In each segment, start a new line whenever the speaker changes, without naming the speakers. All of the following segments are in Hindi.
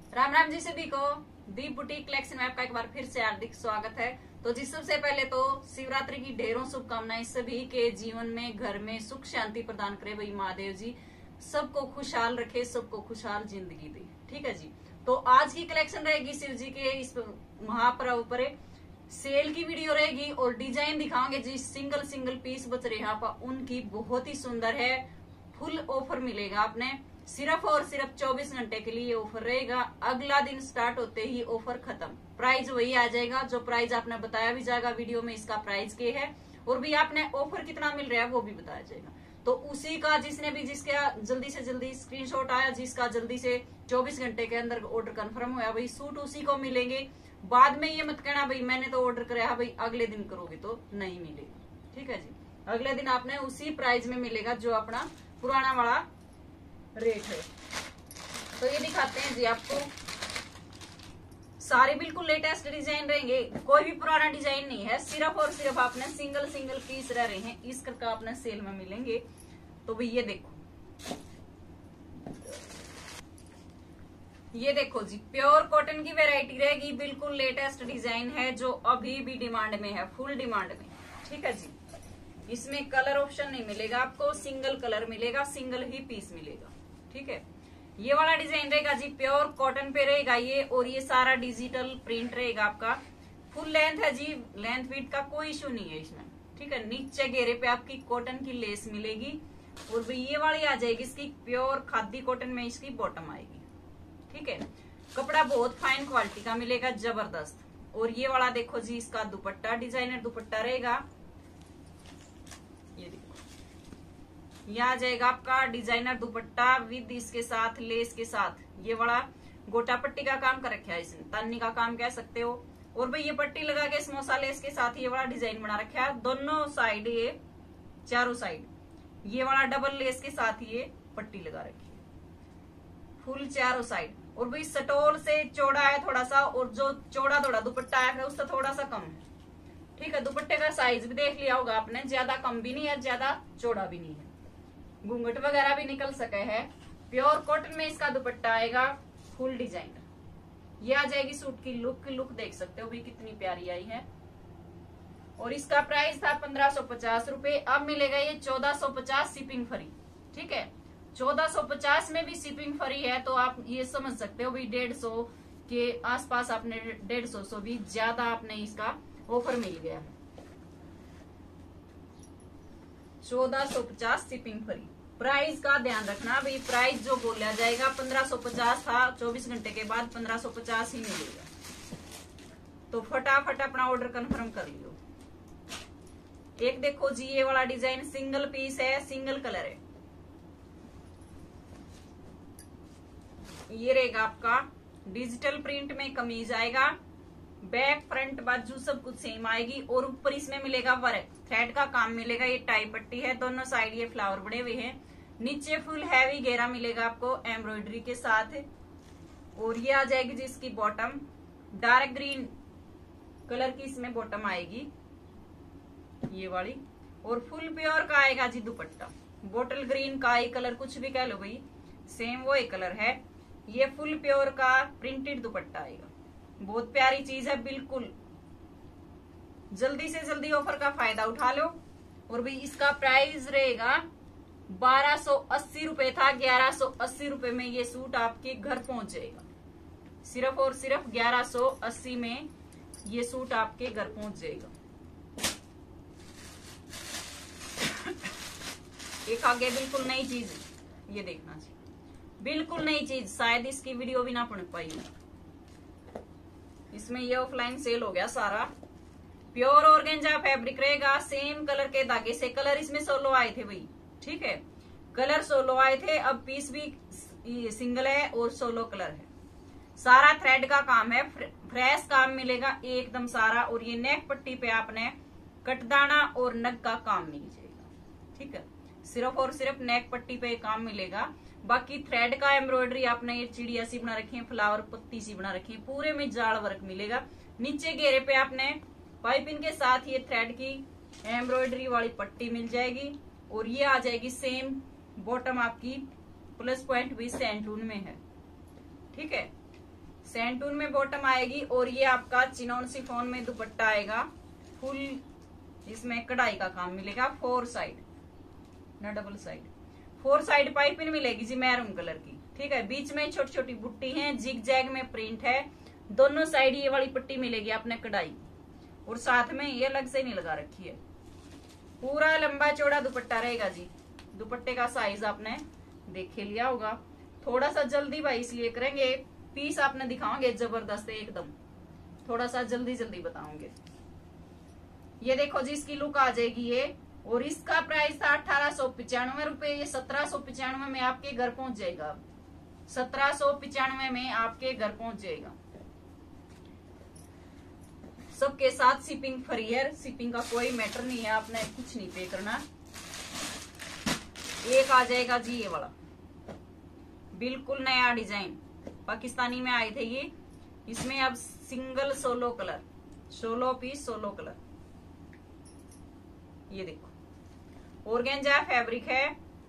राम राम जी सभी को। दीप बुटीक कलेक्शन में आपका एक बार फिर से हार्दिक स्वागत है। तो जी सबसे पहले तो शिवरात्रि की ढेरों शुभकामनाएं। सभी के जीवन में घर में सुख शांति प्रदान करे वही महादेव जी सबको खुशहाल रखे, सबको खुशहाल जिंदगी दे। ठीक है जी। तो आज की कलेक्शन रहेगी शिव जी के इस महापर्व पर सेल की वीडियो रहेगी और डिजाइन दिखाओगे जी। सिंगल सिंगल पीस बच रहे हैं उनकी बहुत ही सुंदर है। फुल ऑफर मिलेगा आपने, सिर्फ और सिर्फ 24 घंटे के लिए ऑफर रहेगा। अगला दिन स्टार्ट होते ही ऑफर खत्म। प्राइस वही आ जाएगा जो प्राइस आपने बताया भी जाएगा वीडियो में, इसका प्राइस क्या है और भी आपने ऑफर कितना मिल रहा है वो भी बताया जाएगा। तो उसी का जिसने भी जिसका जल्दी से जल्दी स्क्रीनशॉट आया, जिसका जल्दी से 24 घंटे के अंदर ऑर्डर कंफर्म हुआ, वही सूट उसी को मिलेंगे। बाद में ये मत कहना भाई मैंने तो ऑर्डर कराया भाई अगले दिन करोगे तो नहीं मिलेगा। ठीक है जी, अगले दिन आपने उसी प्राइस में मिलेगा जो अपना पुराना वाला रेट है। तो ये दिखाते हैं जी आपको, सारे बिल्कुल लेटेस्ट डिजाइन रहेंगे, कोई भी पुराना डिजाइन नहीं है। सिर्फ और सिर्फ आपने सिंगल सिंगल पीस रह रहे हैं, इस करके आपने सेल में मिलेंगे। तो भाई ये देखो जी, प्योर कॉटन की वैरायटी रहेगी, बिल्कुल लेटेस्ट डिजाइन है जो अभी भी डिमांड में है, फुल डिमांड में। ठीक है जी, इसमें कलर ऑप्शन नहीं मिलेगा आपको, सिंगल कलर मिलेगा, सिंगल ही पीस मिलेगा। ठीक है, ये वाला डिजाइन रहेगा जी, प्योर कॉटन पे रहेगा ये, और ये सारा डिजिटल प्रिंट रहेगा आपका। फुल लेंथ है जी, लेंथ विड्थ का कोई इशू नहीं है इसमें। ठीक है, नीचे घेरे पे आपकी कॉटन की लेस मिलेगी और ये वाली आ जाएगी इसकी प्योर खादी कॉटन में, इसकी बॉटम आएगी। ठीक है, कपड़ा बहुत फाइन क्वालिटी का मिलेगा, जबरदस्त। और ये वाला देखो जी, इसका दुपट्टा डिजाइनर दुपट्टा रहेगा। ये देखो, यहाँ आ जाएगा आपका डिजाइनर दुपट्टा विद इसके साथ लेस के साथ। ये वाला गोटा पट्टी का काम कर रखा है, इसने तन्नी का काम कह सकते हो। और भाई ये पट्टी लगा के समोसा लेस के साथ ये वाला डिजाइन बना रखा है, दोनों साइड, ये चारों साइड ये वाला डबल लेस के साथ ये पट्टी लगा रखी है, फुल चारों साइड। और भाई सटोल से चौड़ा है थोड़ा सा, और जो चौड़ा थोड़ा दुपट्टा है उससे थोड़ा सा कम है। ठीक है, दुपट्टे का साइज भी देख लिया होगा आपने, ज्यादा कम भी नहीं है ज्यादा चौड़ा भी नहीं है, घूंघट वगैरह भी निकल सके है। प्योर कॉटन में इसका दुपट्टा आएगा, फुल डिजाइनर। ये आ जाएगी सूट की लुक देख सकते हो भी कितनी प्यारी आई है। और इसका प्राइस था 1550 रुपए, अब मिलेगा ये 1450 शिपिंग फ्री। ठीक है, 1450 में भी शिपिंग फ्री है, तो आप ये समझ सकते हो भाई 150 के आसपास आपने 150 से भी ज्यादा आपने इसका ऑफर मिल गया है। 1450 शिपिंग फ्री। प्राइस का ध्यान रखना भाई, प्राइस जो बोला जाएगा 1550 था, 24 घंटे के बाद 1550 ही मिलेगा। तो फटाफट अपना ऑर्डर कंफर्म कर लियो। एक देखो जी, ये वाला डिजाइन सिंगल पीस है, सिंगल कलर है। ये रहेगा आपका डिजिटल प्रिंट में कमीज आएगा, बैक फ्रंट बाजू सब कुछ सेम आएगी। और ऊपर इसमें मिलेगा वर्क, थ्रेड का काम मिलेगा। ये टाई पट्टी है, दोनों साइड ये फ्लावर बने हुए हैं। नीचे फुल हैवी घेरा मिलेगा आपको एम्ब्रॉयडरी के साथ। और ये आ जाएगी जी इसकी बॉटम, डार्क ग्रीन कलर की इसमें बॉटम आएगी ये वाली। और फुल प्योर का आएगा जी दुपट्टा, बोटल ग्रीन का ही कलर, कुछ भी कह लो भाई, सेम वो ही कलर है। ये फुल प्योर का प्रिंटेड दुपट्टा आएगा, बहुत प्यारी चीज है बिल्कुल। जल्दी से जल्दी ऑफर का फायदा उठा लो। और भाई इसका प्राइस रहेगा 1280 रुपए था, 1180 रुपए में ये सूट आपके घर पहुंच जाएगा। सिर्फ और सिर्फ 1180 में ये सूट आपके घर पहुंच जाएगा। एक आगे बिल्कुल नई चीज, ये देखना जी, बिल्कुल नई चीज, शायद इसकी वीडियो भी ना बन पाई। इसमें ये ऑफलाइन सेल हो गया सारा। प्योर ऑर्गेंजा फैब्रिक रहेगा, सेम कलर के धागे से। कलर इसमें 16 आए थे भाई। ठीक है, कलर 16 आए थे, अब पीस भी सिंगल है और 16 कलर है। सारा थ्रेड का काम है, फ्रेश काम मिलेगा एकदम सारा। और ये नेक पट्टी पे आपने कटदाना और नग का काम मिल जाएगा। ठीक है, सिर्फ और सिर्फ नेक पट्टी पे काम मिलेगा। बाकी थ्रेड का एम्ब्रॉयडरी आपने ये चिड़िया सी बना रखी है, फ्लावर पत्ती सी बना रखी है, पूरे में जाल वर्क मिलेगा। नीचे घेरे पे आपने पाइपिंग के साथ ये थ्रेड की एम्ब्रॉयडरी वाली पट्टी मिल जाएगी। और ये आ जाएगी सेम बॉटम आपकी प्लस पॉइंट भी सैंटून में है। ठीक है, सैंटून में बॉटम आएगी और ये आपका चिनॉन शिफॉन में दुपट्टा आएगा। फुल इसमें कढ़ाई का काम मिलेगा। 4 साइड ना डबल साइड, 4 साइड पाइपिंग मिलेगी जी मैरून कलर की। ठीक है, बीच में छोटी छोटी बुट्टी है, जिग जैग में प्रिंट है। दोनों साइड ये वाली पट्टी मिलेगी आपने कढ़ाई, और साथ में ये अलग से नहीं लगा रखी है। पूरा लंबा चौड़ा दुपट्टा रहेगा जी। दुपट्टे का साइज आपने देख लिया होगा। थोड़ा सा जल्दी भाई इसलिए करेंगे, पीस आपने दिखाओगे जबरदस्त एकदम, थोड़ा सा जल्दी जल्दी बताओगे। ये देखो जी, इसकी लुक आ जाएगी ये। और इसका प्राइस था 1895 रुपए। ये 1795 में आपके घर पहुंच जाएगा। 1795 में आपके घर पहुंच जाएगा। सबके साथ शिपिंग फ्री है, शिपिंग का कोई मैटर नहीं है, आपने कुछ नहीं पे करना। एक आ जाएगा जी ये वाला, बिल्कुल नया डिजाइन, पाकिस्तानी में आए थे ये। इसमें अब single solo colour, 16 piece 16 colour. ये देखो, ऑर्गेन्जा फैब्रिक है।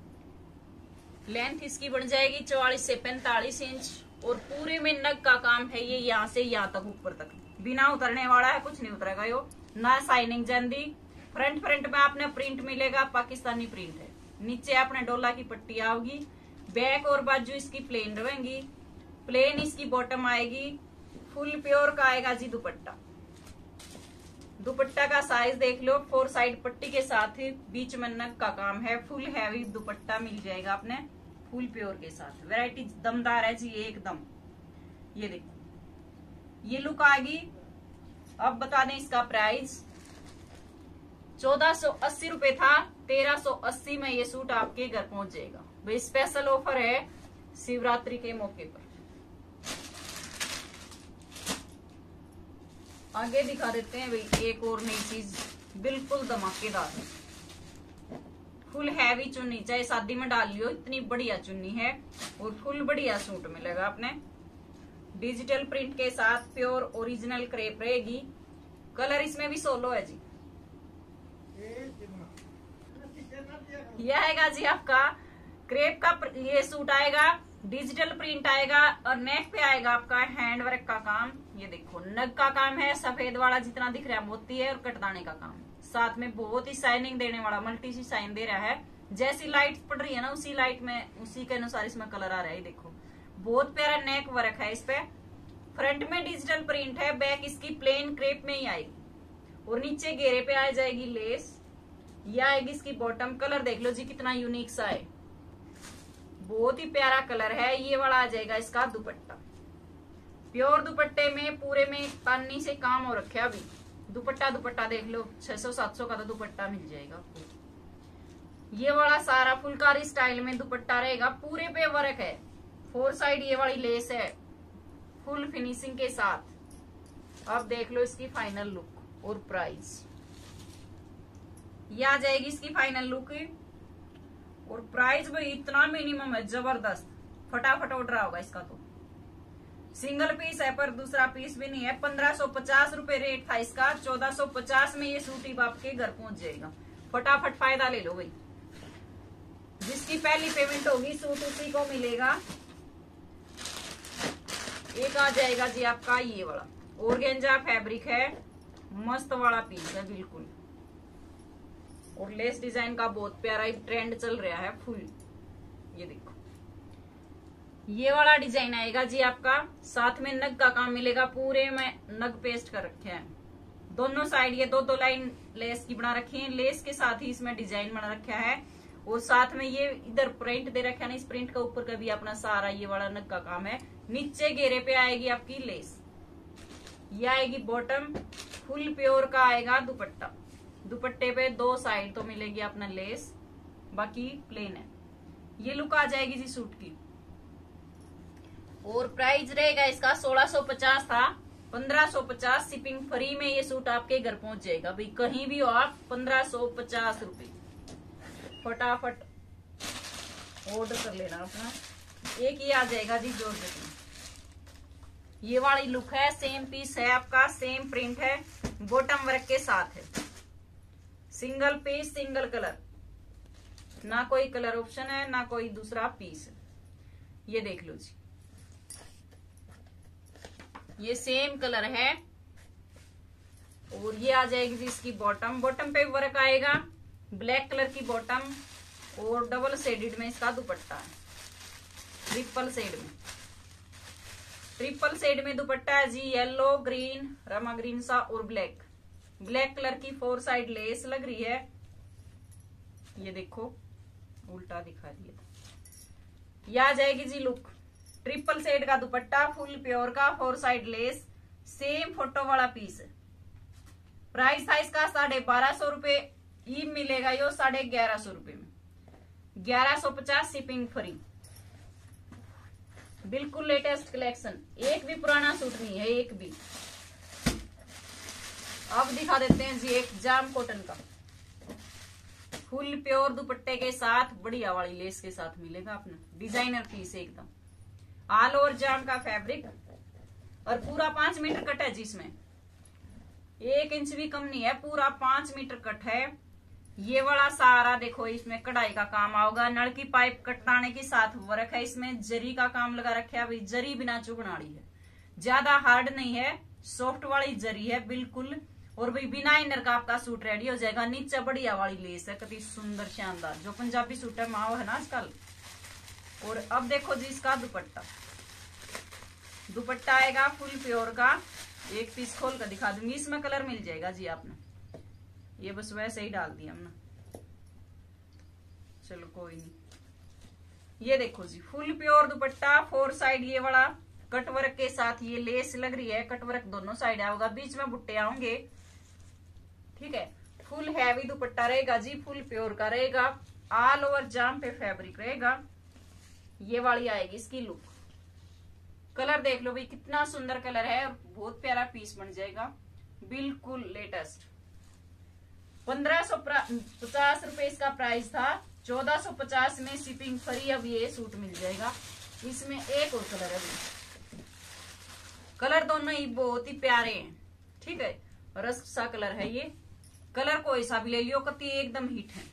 लेंथ इसकी बन जाएगी 44 से 45 इंच, और पूरे में नग का काम है ये, यहाँ से यहाँ तक ऊपर तक, बिना उतरने वाला है, कुछ नहीं उतरेगा यो, ना साइनिंग जंदी। फ्रंट में आपने प्रिंट मिलेगा, पाकिस्तानी प्रिंट है। नीचे आपने डोला की पट्टी आओगी। बैक और बाजू इसकी प्लेन रहेंगी। प्लेन इसकी बॉटम आएगी। फुल प्योर का आएगा जी दुपट्टा। दुपट्टा का साइज देख लो, 4 साइड पट्टी के साथ ही बीच में नग का काम है। फुल हैवी दुपट्टा मिल जाएगा आपने, फुल प्योर के साथ। वैरायटी दमदार है जी एकदम। ये देखो, ये लुक आएगी। अब बता दें इसका प्राइस 1480 रुपए था, 1380 में ये सूट आपके घर पहुंच जाएगा। भाई स्पेशल ऑफर है शिवरात्रि के मौके पर। आगे दिखा देते हैं भाई एक और नई चीज, बिल्कुल धमाकेदार है। फुल हैवी चुन्नी, चाहे शादी में डाल लियो, इतनी बढ़िया चुन्नी है। और फुल बढ़िया सूट मिलेगा आपने, डिजिटल प्रिंट के साथ। प्योर ओरिजिनल क्रेप रहेगी। कलर इसमें भी 16 है जी। यह आएगा जी आपका क्रेप का ये सूट आएगा, डिजिटल प्रिंट आएगा, और नेक पे आएगा आपका हैंड वर्क का काम। ये देखो, नग का काम है, सफेद वाला जितना दिख रहा है मोती है, और कटदाने का काम। साथ में बहुत ही शाइनिंग देने वाला मल्टी सी शाइन दे रहा है। जैसी लाइट पड़ रही है ना, उसी लाइट में, उसी के अनुसार इसमें कलर आ रहा है। देखो, बहुत प्यारा नेक वर्क है इस पे। फ्रंट में डिजिटल प्रिंट है, बैक इसकी प्लेन क्रेप में ही आएगी, और नीचे घेरे पे आ जाएगी लेस। यह आएगी इसकी बॉटम। कलर देख लो जी कितना यूनिक सा है, बहुत ही प्यारा कलर है। ये वाला आ जाएगा इसका दुपट्टा। प्योर दुपट्टे में पूरे में पानी से काम हो रखा है। अभी दुपट्टा देख लो, 600-700 का तो दुपट्टा मिल जाएगा। ये वाला सारा फुलकारी स्टाइल में दुपट्टा रहेगा, पूरे पे वर्क है। 4 साइड ये वाली लेस है, फुल फिनिशिंग के साथ। अब देख लो इसकी फाइनल लुक और प्राइस। ये आ जाएगी इसकी फाइनल लुक, और प्राइस भाई इतना मिनिमम है, जबरदस्त। फटाफट ऑर्डर होगा इसका। तो सिंगल पीस है, पर दूसरा पीस भी नहीं है। 1550 रुपए रेट था इसका, 1450 में ये सूट ही आपके घर पहुंच जाएगा। फटाफट फायदा ले लो भाई। जिसकी पहली पेमेंट होगी सूट उसी को मिलेगा। एक आ जाएगा जी आपका ये वाला, ऑर्गेन्जा फैब्रिक है, मस्त वाला पीस है बिल्कुल। और लेस डिजाइन का बहुत प्यारा ट्रेंड चल रहा है फुल। ये देखो, ये वाला डिजाइन आएगा जी आपका। साथ में नग का काम मिलेगा, पूरे में नग पेस्ट कर रखे हैं। दोनों साइड ये 2-2 लाइन लेस की बना रखी है। लेस के साथ ही इसमें डिजाइन बना रखा है, और साथ में ये इधर प्रिंट दे रखा है ना, इस प्रिंट का ऊपर का भी अपना सारा ये वाला नग का काम है। नीचे घेरे पे आएगी आपकी लेस। ये आएगी बॉटम। फुल प्योर का आएगा दुपट्टा। दुपट्टे पे 2 साइड तो मिलेगी अपना लेस, बाकी प्लेन है। ये लुक आ जाएगी जी सूट की। और प्राइस रहेगा इसका 1650 था, 1550 शिपिंग फ्री में ये सूट आपके घर पहुंच जाएगा। भाई कहीं भी हो आप, 1550 रुपए। फटाफट ऑर्डर कर लेना अपना। एक ही आ जाएगा जी जॉर्जेट में। ये वाली लुक है, सेम पीस है आपका, सेम प्रिंट है, बॉटम वर्क के साथ है। सिंगल पीस सिंगल कलर, ना कोई कलर ऑप्शन है ना कोई दूसरा पीस है। ये देख लो जी, ये सेम कलर है। और ये आ जाएगी जी इसकी बॉटम। बॉटम पे वर्क आएगा, ब्लैक कलर की बॉटम और डबल शेडेड में इसका दुपट्टा है, ट्रिपल शेड में। ट्रिपल शेड में दुपट्टा है जी, येलो, ग्रीन, रमा ग्रीन सा और ब्लैक। ब्लैक कलर की 4 साइड लेस लग रही है। ये देखो उल्टा दिखा दिया। ये आ जाएगी जी लुक। ट्रिपल शेड का दुपट्टा, फुल प्योर का, 4 साइड लेस, सेम फोटो वाला पीस। प्राइस था इसका 1250 रुपए। ये मिलेगा यो 1150 रुपए में, 1150 शिपिंग फ्री। बिल्कुल लेटेस्ट कलेक्शन, एक भी पुराना सूट नहीं है, एक भी। अब दिखा देते हैं जी एक जाम कॉटन का, फुल प्योर दुपट्टे के साथ, बढ़िया वाली लेस के साथ मिलेगा अपना, डिजाइनर पीस एकदम। ऑल ओवर जाम का फैब्रिक और पूरा 5 मीटर कट है जिसमें 1 इंच भी कम नहीं है, पूरा 5 मीटर कट है। ये वाला सारा देखो इसमें कढ़ाई का काम आओगा, नल की पाइप कटाने के साथ वर्क है, इसमें जरी का काम लगा रखा है भाई, जरी बिना चुभनाड़ी है, ज्यादा हार्ड नहीं है, सॉफ्ट वाली जरी है बिल्कुल। और भाई बिना इनर का आपका सूट रेडी हो जाएगा। नीचे बढ़िया वाली लेस है, कितनी सुंदर शानदार, जो पंजाबी सूट है माओ है ना आजकल। और अब देखो जी इसका दुपट्टा। दुपट्टा आएगा फुल प्योर का, एक पीस खोल कर दिखा दूंगी, इसमें कलर मिल जाएगा जी आपने, ये बस वैसे ही डाल दिया हमने, चलो कोई नहीं। ये देखो जी फुल प्योर दुपट्टा, 4 साइड ये वाला कटवर्क के साथ ये लेस लग रही है, कटवर्क दोनों साइड आएगा, बीच में बुट्टे आएंगे, ठीक है। फुल हैवी दुपट्टा रहेगा जी, फुल प्योर का रहेगा, ऑल ओवर जाम पे फैब्रिक रहेगा। ये वाली आएगी इसकी लुक। कलर देख लो भाई कितना सुंदर कलर है, और बहुत प्यारा पीस बन जाएगा, बिल्कुल लेटेस्ट। 1550 रुपए इसका प्राइस था, 1450 में शिपिंग फ्री अब ये सूट मिल जाएगा। इसमें एक और कलर है, कलर दोनों ही बहुत ही प्यारे हैं, ठीक है, रस्ट सा कलर है ये, कलर कोई सा भी ले लियो, कति एकदम हिट है।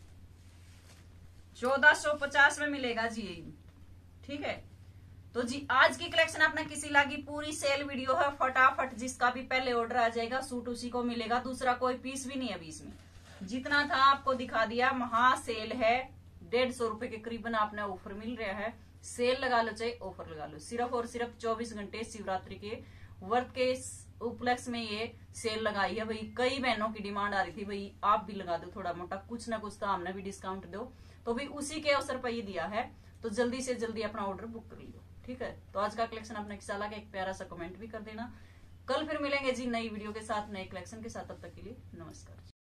1450 में मिलेगा जी ये, ठीक है। तो जी आज की कलेक्शन आपने किसी लागी, पूरी सेल वीडियो है, फटाफट जिसका भी पहले ऑर्डर आ जाएगा सूट उसी को मिलेगा, दूसरा कोई पीस भी नहीं है अभी इसमें, जितना था आपको दिखा दिया। महा सेल है, 150 रुपए के करीबन आपने ऑफर मिल रहा है, सेल लगा लो चाहे ऑफर लगा लो, सिर्फ और सिर्फ 24 घंटे शिवरात्रि के व्रत के उपलक्ष्य में ये सेल लगाई है भाई। कई बहनों की डिमांड आ रही थी भाई आप भी लगा दो थोड़ा मोटा, कुछ ना कुछ तो हमने भी डिस्काउंट दो, तो भाई उसी के अवसर पर ये दिया है, तो जल्दी से जल्दी अपना ऑर्डर बुक कर लो, ठीक है। तो आज का कलेक्शन अपने कैसा लगा एक प्यारा सा कमेंट भी कर देना। कल फिर मिलेंगे जी नई वीडियो के साथ, नए कलेक्शन के साथ, तब तक के लिए नमस्कार।